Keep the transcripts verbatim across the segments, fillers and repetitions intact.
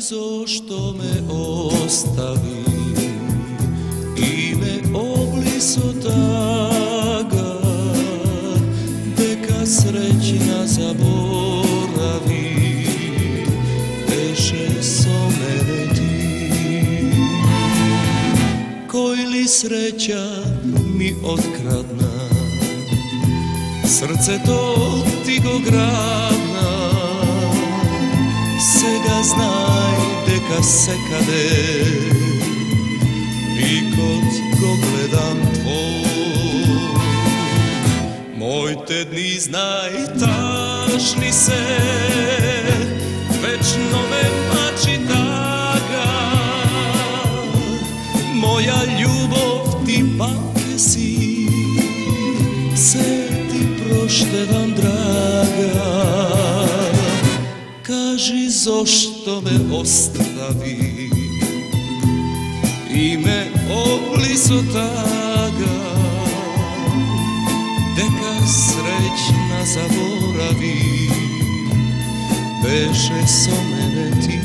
zašto me ostavi i me obliso taga, deka srećna zaboravi, beše so mene ti. Koj li sreća mi otkradna, srce to ti go gradna, sega znaj deka se kade i kod go gledam tvoj. Moj te dni znaj tažni se, večno me mači taga, moja ljubov ti pake si, se ti proštevam draga. Kaži zašto me ostavi i me obliso taga, deka srećna zaboravi, beše so mene ti.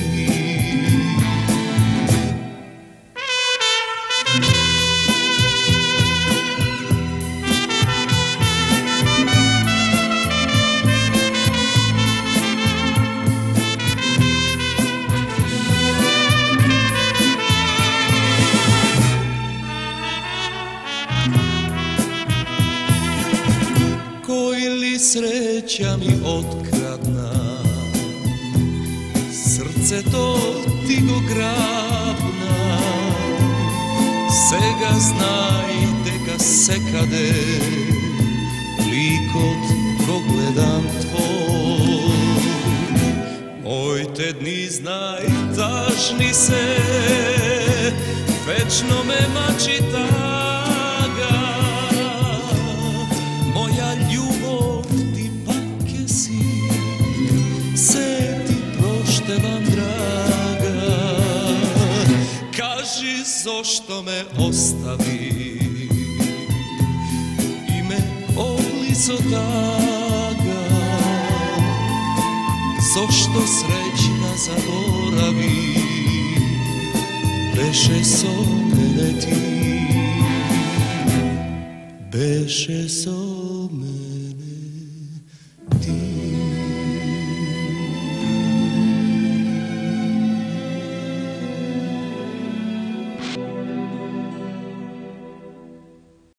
Koj li sreća mi otkradna, srce to ti go grabna, sega znaj deka se kade, likot ko gledam tvoj. Moj te dni znaj tažni se, večno me mači taga, moja ljubav ti pake si, se ti proštevam draga. Kaži zašto me ostavi i me obliso taga, zašto srećna zaboravi, beše so mene ti, beše so mene.